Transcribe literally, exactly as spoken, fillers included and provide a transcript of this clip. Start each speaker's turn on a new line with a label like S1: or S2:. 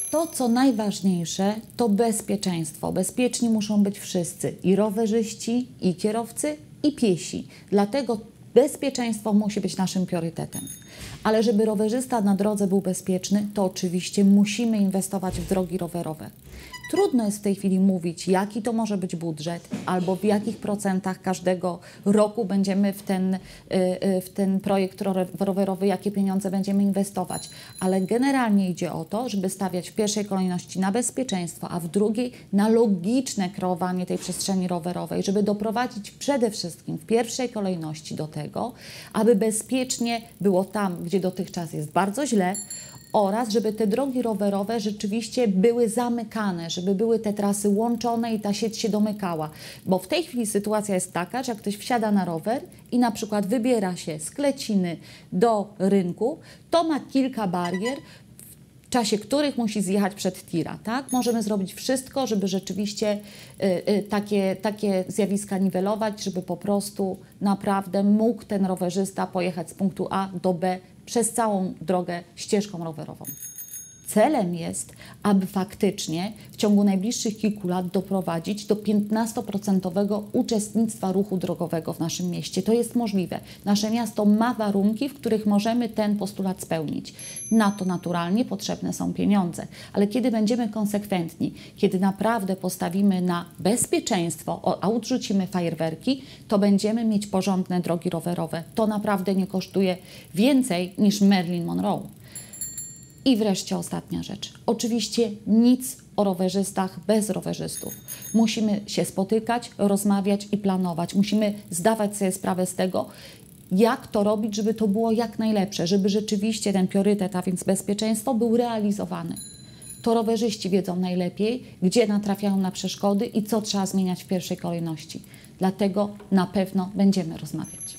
S1: To, co najważniejsze, to bezpieczeństwo. Bezpieczni muszą być wszyscy, i rowerzyści, i kierowcy, i piesi. Dlatego bezpieczeństwo musi być naszym priorytetem. Ale żeby rowerzysta na drodze był bezpieczny, to oczywiście musimy inwestować w drogi rowerowe. Trudno jest w tej chwili mówić, jaki to może być budżet, albo w jakich procentach każdego roku będziemy w ten, w ten projekt rowerowy, jakie pieniądze będziemy inwestować. Ale generalnie idzie o to, żeby stawiać w pierwszej kolejności na bezpieczeństwo, a w drugiej na logiczne kreowanie tej przestrzeni rowerowej, żeby doprowadzić przede wszystkim w pierwszej kolejności do tego, aby bezpiecznie było tam, gdzie dotychczas jest bardzo źle, oraz żeby te drogi rowerowe rzeczywiście były zamykane, żeby były te trasy łączone i ta sieć się domykała. Bo w tej chwili sytuacja jest taka, że jak ktoś wsiada na rower i na przykład wybiera się z Kleciny do rynku, to ma kilka barier, w czasie których musi zjechać przed tira, tak? Możemy zrobić wszystko, żeby rzeczywiście y, y, takie, takie zjawiska niwelować, żeby po prostu naprawdę mógł ten rowerzysta pojechać z punktu A do B przez całą drogę ścieżką rowerową. Celem jest, aby faktycznie w ciągu najbliższych kilku lat doprowadzić do piętnastoprocentowego uczestnictwa ruchu drogowego w naszym mieście. To jest możliwe. Nasze miasto ma warunki, w których możemy ten postulat spełnić. Na to naturalnie potrzebne są pieniądze, ale kiedy będziemy konsekwentni, kiedy naprawdę postawimy na bezpieczeństwo, a odrzucimy fajerwerki, to będziemy mieć porządne drogi rowerowe. To naprawdę nie kosztuje więcej niż Marilyn Monroe. I wreszcie ostatnia rzecz. Oczywiście nic o rowerzystach bez rowerzystów. Musimy się spotykać, rozmawiać i planować. Musimy zdawać sobie sprawę z tego, jak to robić, żeby to było jak najlepsze, żeby rzeczywiście ten priorytet, a więc bezpieczeństwo, był realizowany. To rowerzyści wiedzą najlepiej, gdzie natrafiają na przeszkody i co trzeba zmieniać w pierwszej kolejności. Dlatego na pewno będziemy rozmawiać.